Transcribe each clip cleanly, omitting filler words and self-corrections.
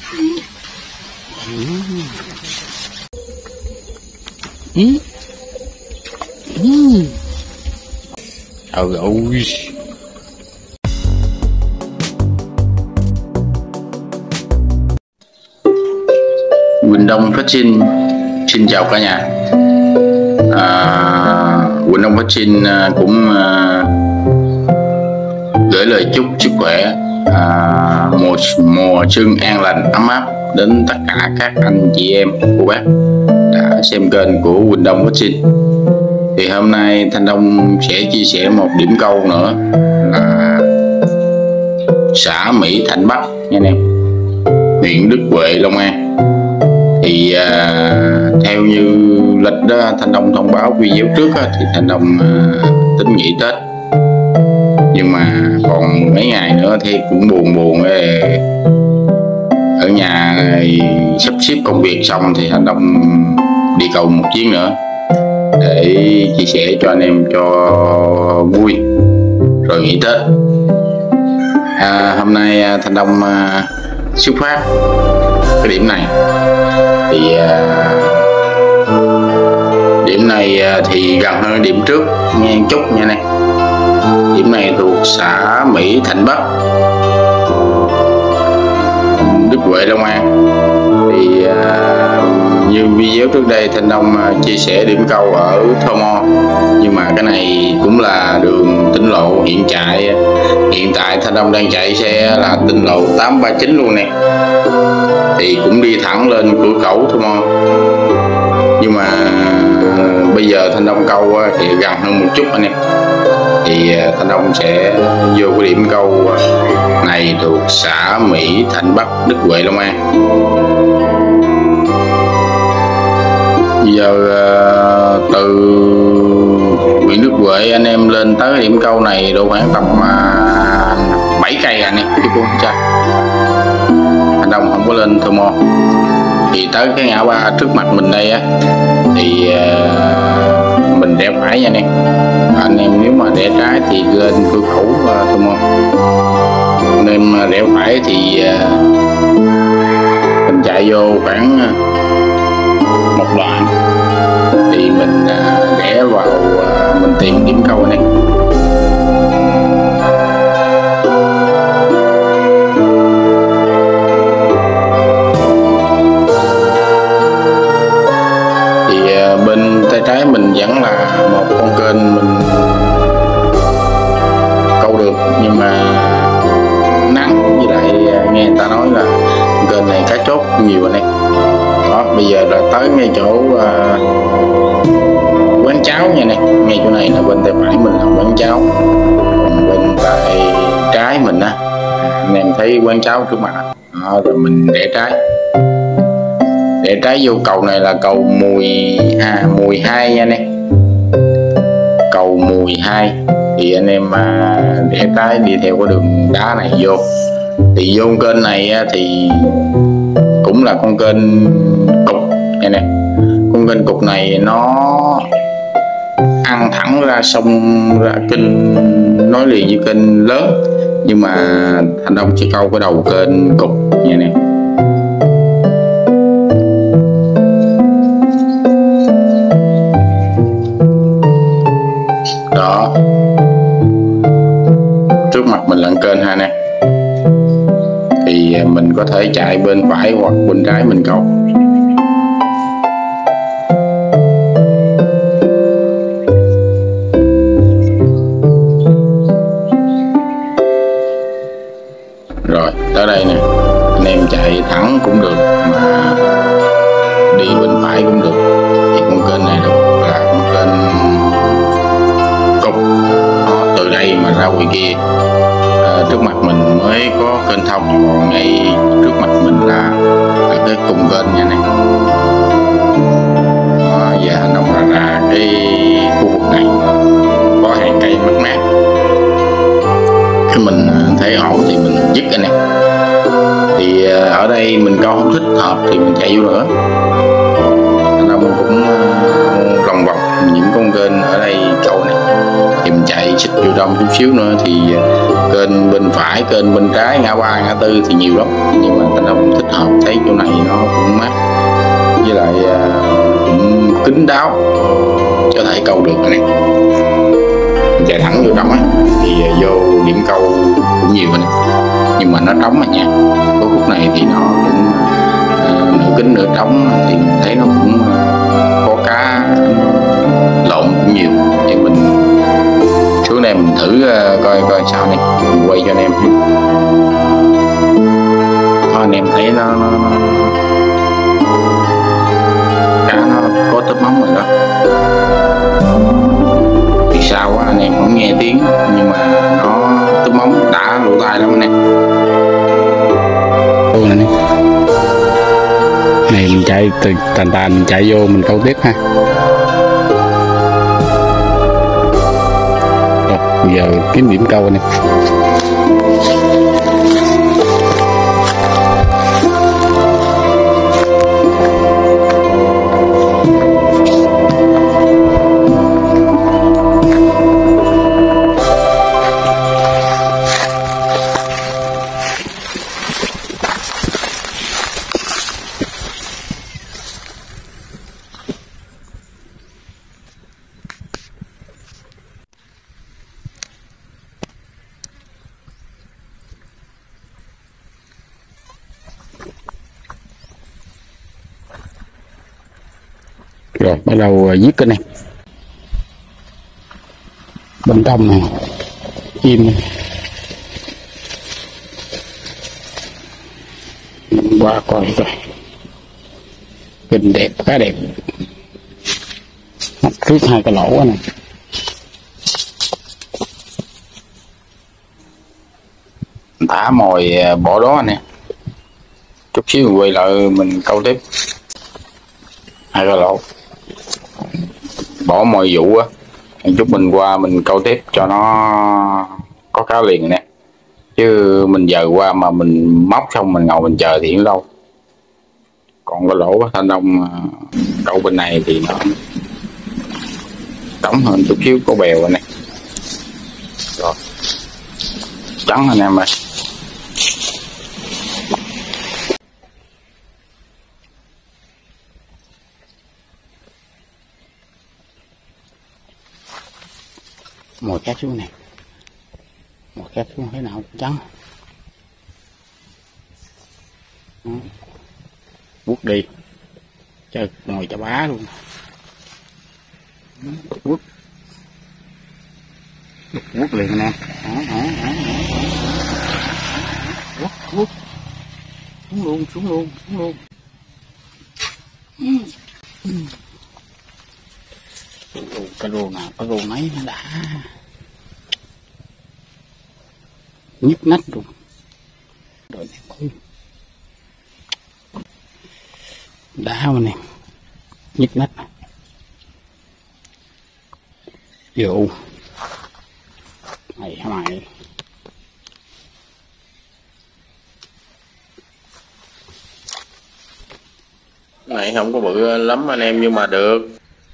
Trời ơi. Quỳnh Đông phát sinh, xin chào cả nhà. Quỳnh Đông phát sinh cũng gửi lời chúc sức khỏe, mùa xuân an lành ấm áp đến tất cả các anh chị em cô bác đã xem kênh của Quỳnh Đông phát sinh. Thì hôm nay Thanh Đông sẽ chia sẻ một điểm câu nữa là xã Mỹ Thạnh Bắc nha anh em, huyện Đức Huệ, Long An. Thì theo như lịch đó, Thanh Đông thông báo video trước đó, thì Thanh Đông tính nghỉ Tết, nhưng mà còn mấy ngày nữa thì cũng buồn ở nhà sắp xếp công việc xong thì Thanh Đông đi cầu một chuyến nữa để chia sẻ cho anh em cho vui rồi nghỉ Tết. Hôm nay Thanh Đông xuất phát cái điểm này. Thì điểm này thì gần hơn điểm trước nghe chút nha này. Điểm này thuộc xã Mỹ Thạnh Bắc, Đức Huệ, Long An. Thì như video trước đây Thanh Đông chia sẻ điểm câu ở Thơ Mo, nhưng mà cái này cũng là đường tỉnh lộ hiện tại Thanh Đông đang chạy xe là tỉnh lộ 839 luôn nè. Thì cũng đi thẳng lên cửa khẩu Thơ Mo, nhưng mà bây giờ Thanh Đông câu thì gần hơn một chút anh em. Thì Thanh Đông sẽ vô cái điểm câu này thuộc xã Mỹ Thạnh Bắc, Đức Huệ, Long An. Bây giờ từ huyện Đức Huệ anh em lên tới điểm câu này độ khoảng tầm 7 cây anh em, chứ cũng không xa. Thanh Đông không có lên Thơ Mo. Thì tới cái ngã ba trước mặt mình đây á, thì mình rẽ phải nha anh em. Anh em nếu mà rẽ trái thì lên cửa khẩu Thơ Mo. Anh em rẽ phải thì mình chạy vô khoảng một đoạn thì mình rẽ vào mình tìm điểm câu này. Thì bên tay trái mình vẫn là một con kênh mình câu được, nhưng mà nắng, với lại nghe người ta nói là kênh này cá chốt nhiều anh em. Đó, bây giờ là tới ngay chỗ quán cháo nha này. Ngay chỗ này là bên tay phải mình là quán cháo, còn bên tay trái mình á, anh em thấy quán cháo trước mặt đó, rồi mình rẽ trái vô cầu này là cầu Mùi 2 nha này, cầu Mùi 2. Thì anh em rẽ trái đi theo cái đường đá này vô. Thì vô kênh này thì cũng là con kênh cục này nè. Con kênh cục này nó ăn thẳng ra sông, ra kênh nối liền với kênh lớn, nhưng mà Thanh Đông chỉ câu cái đầu kênh cục nha nè. Đó, trước mặt mình là kênh ha nè. Thì mình có thể chạy bên phải hoặc bên trái mình câu. Rồi tới đây nè, anh em chạy thẳng cũng được mà đi bên phải cũng được. Thì con kênh này là con kênh cục đó, từ đây mà ra ngoài kia. Trước mặt mình mới có kênh thông, còn ngay trước mặt mình là cái cùng kênh nha này. Giờ Thanh Đông ra cái khu vực này có hàng cây mát mát, cái mình thấy ổn thì mình dứt anh em. Thì ở đây mình câu không thích hợp thì mình chạy vô nữa. Thanh Đông cũng lòng vòng những con kênh ở đây câu này thì mình chạy xịt vô trong chút xíu nữa thì kênh bên phải, kênh bên trái, ngã ba ngã tư thì nhiều lắm, nhưng mà thanh long thích hợp thấy chỗ này nó cũng mát, với lại cũng kín đáo, có thể câu được này. Chạy thẳng vô trong á thì vô điểm câu cũng nhiều này, nhưng mà nó trống mà nha. Có khúc này thì nó cũng nửa kính nửa trống, thì mình thấy nó cũng có cá lộn cũng nhiều. Thì mình xuống đây mình thử coi sao này, mình quay cho anh em. Anh em thấy nó cá nó có tớp móng rồi đó. Thì sao quá anh em không nghe tiếng, nhưng mà nó tớp móng đã lỗ tai lắm anh em. Này mình chạy từ tàn chạy vô mình câu tiếp ha. Rồi, bây giờ kiếm điểm câu này. Rồi bắt đầu giết cái này. Bên trong này im này. Qua coi coi. Kinh đẹp, khá đẹp. Mặt trước hai cái lỗ này. Thả mồi bỏ đó nè. Chút xíu quay lại mình câu tiếp. Hai cái lỗ. Bỏ mồi vụ á, chút mình qua mình câu tiếp cho nó có cá liền nè, chứ mình giờ qua mà mình móc xong mình ngồi mình chờ thì lâu. Còn cái lỗ thanh long câu bên này thì nó trống hơn chút xíu, có bèo rồi nè. Rồi trắng anh em ơi. Mồi cá xuống này, mồi cá xuống thế nào cũng trắng. Vuốt đi, chơi mồi chà bá luôn. Vuốt liền nè, vuốt xuống luôn. Cái rô nào, cái rô mấy nó đã nhức nách luôn. Rồi này đá mà nè, nhức nách. Vô mày hả mày. Này không có bự lắm anh em, nhưng mà được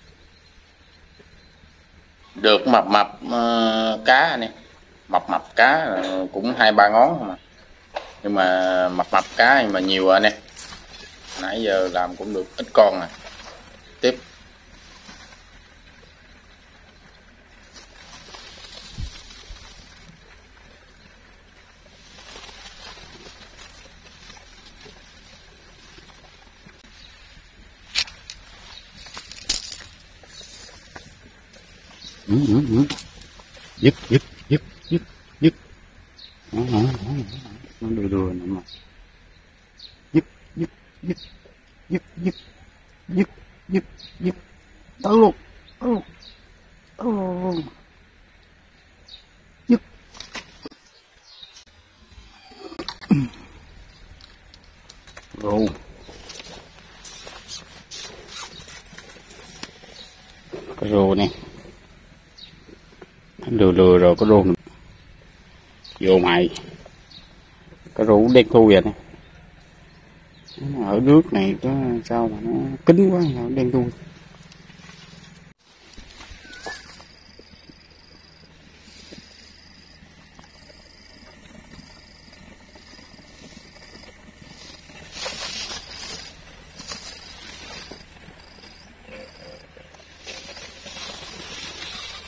mập cá nè, mập cá cũng 2-3 ngón không à, nhưng mà mập cá nhưng mà nhiều anh em. Nãy giờ làm cũng được ít con nè. Tiếp dứt nó đưa nữa mà dứt tới luôn dứt. Rồi cái rô nè, lừa rồi cái rô vô mày, cái rô đen thui vậy nè. Ở nước này có sao mà nó kín quá, nó đen thui.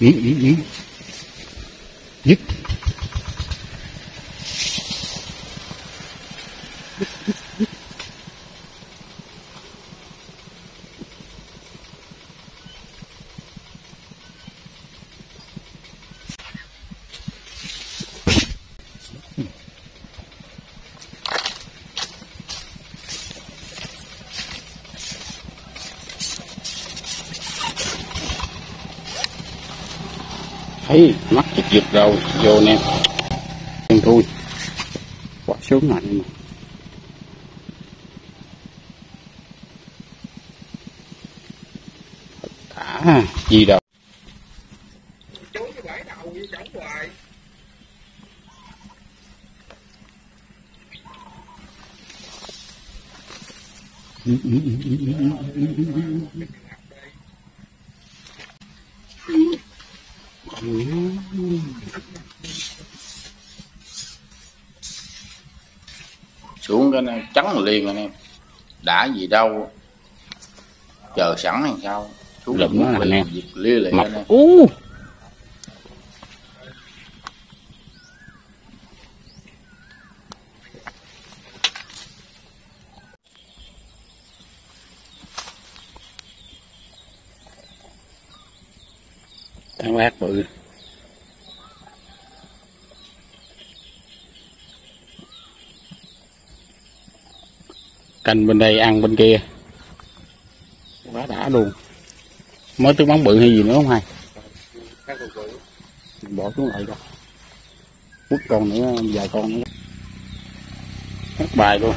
Dứt. Thấy mắt giật giật rồi, vô nè đừng thui quá sướng này mà thả gì đâu. Chú cái bãi đầu với chổng hoài. Xuống cái này trắng liền anh em, đã gì đâu, chờ sẵn hay sao xuống Lụm nó anh em, giật lia lịa mập anh em. Thằng bác bự. Canh bên đây ăn bên kia quá đã luôn. Mới tướng bắn bự hay gì nữa không hay? Bỏ xuống lại đâu. Quất con nữa, vài con nữa. Hết bài luôn.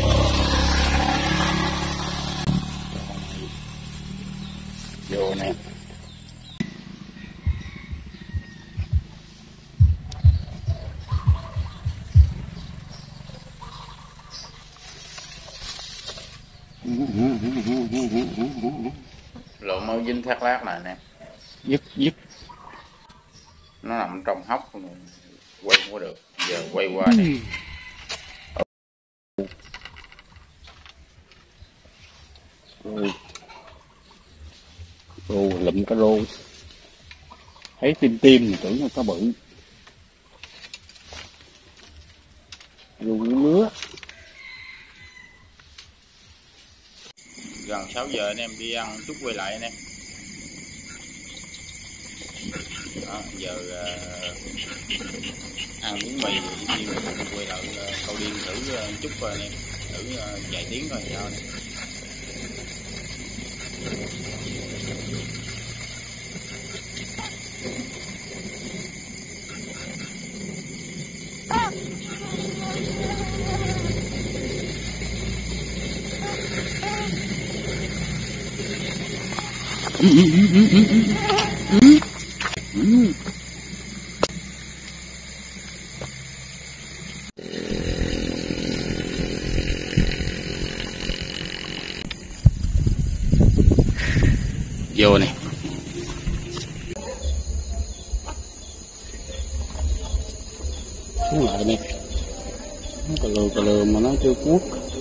Vô nè. Lộ mới dính thác lát này nè, Dứt. nó nằm trong hốc quay không có được, giờ quay qua nè. Rô lụm cá rô. Thấy tim thì tưởng là cá bự. Rô lứa. Gần 6 giờ anh em đi ăn chút quay lại anh em. Đó, giờ ăn miếng mì đi quay lại câu điên thử chút coi anh em, thử vài tiếng coi sao nè. Vô nè. Xuống lại nè. Nó cà lừa mà nó chưa cuốc.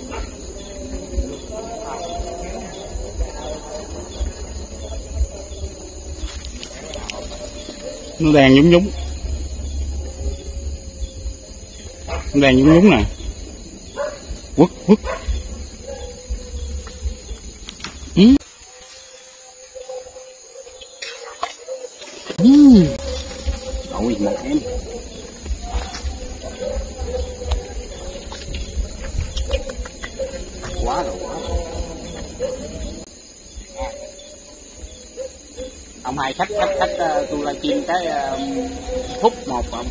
Nó đang nhúng. Nó đang nhúng nè. Quất. Ôi một em. Quá rồi. Ông hai khách tôi livestream cái phút một ông.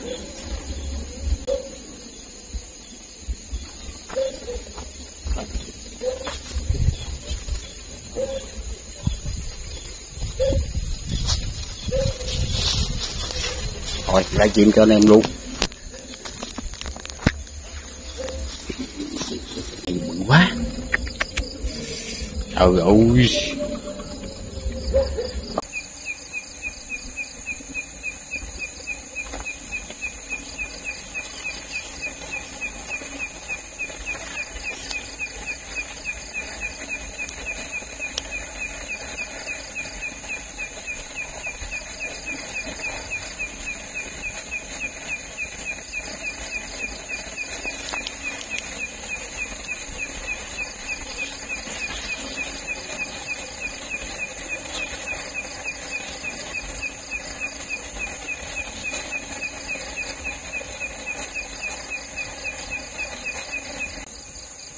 Thôi livestream cho anh em luôn. Bự quá. Trời ơi.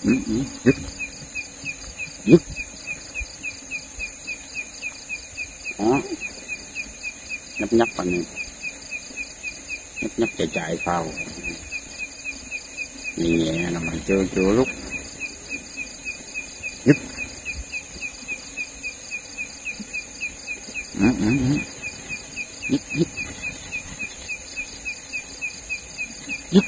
Dứt. Dứt. Đó. Nhấp nhấp anh em. Nhấp nhấp chạy chạy sau. Nhẹ nhẹ là mà chưa rút. Dứt. Dứt. Dứt. Dứt.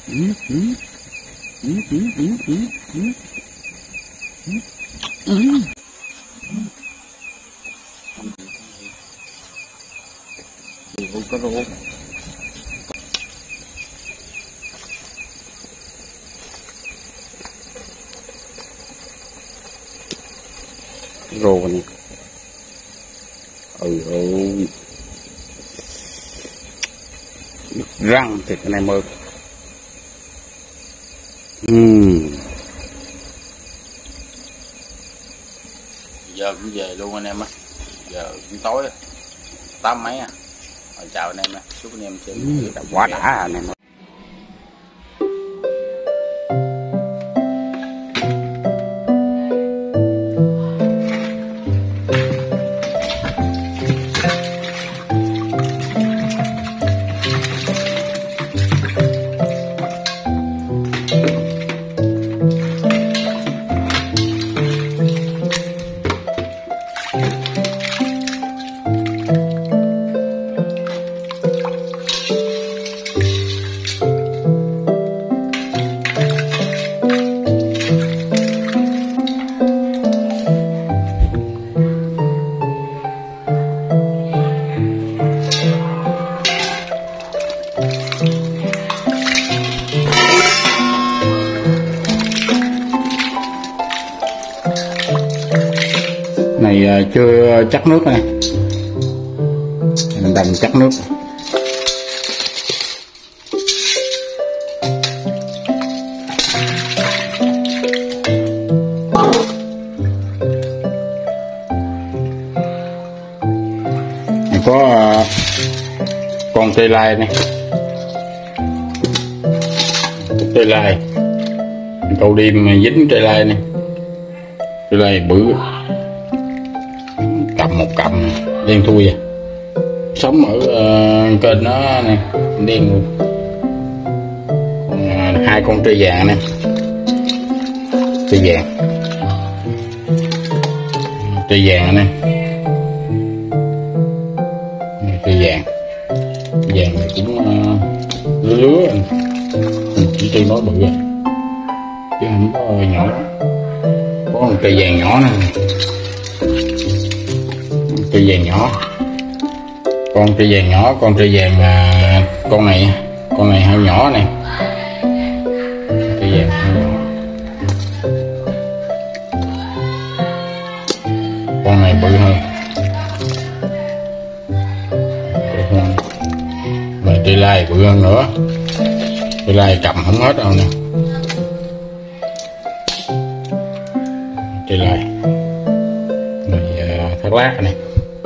Có rô. Rô này. Răng thì cái này mơ. Giờ cũng về luôn anh em á. Giờ cũng tối 8 mấy à. Rồi chào anh em nè, chúc anh em chơi quá đã anh em. Này chưa chắc nước này, mình đành chắc nước. Này có con tê lai này, tê lai câu đêm dính tê lai này, tê lai bự. Cầm một cầm đen thui à. Sống ở kênh nó nè, đen luôn. Còn 2 con tê vàng nè, tê vàng nè, tê vàng này cũng lứa chỉ tương đối bự rồi chứ không có nhỏ. Có con tê vàng nhỏ nè, tê vàng nhỏ, con tê vàng nhỏ, con tê vàng con này hơi nhỏ này, tê vàng hơi nhỏ. Con này bự hơn, mà tê lai bự hơn nữa, tê lai cầm không hết đâu nè, tê lai này thác lát này.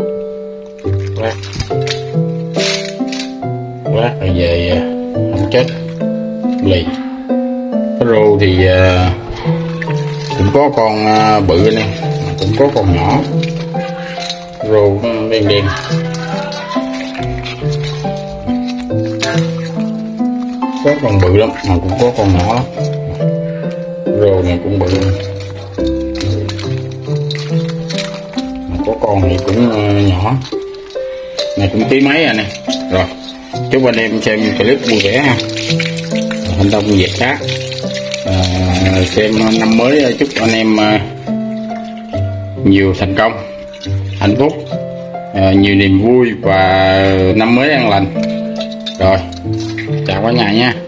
Lát rồi về không chết lì. Cái rô thì cũng có con bự này, cũng có con nhỏ. Rô đen đen, có con bự lắm mà cũng có con nhỏ lắm. Rô này cũng bự, mà có con thì cũng nhỏ. Này cũng tí mấy à này. Rồi chúc anh em xem clip vui vẻ ha. Hành động Việt Cá xem năm mới, chúc anh em nhiều thành công, hạnh phúc, nhiều niềm vui và năm mới an lành. Rồi chào cả nhà nha.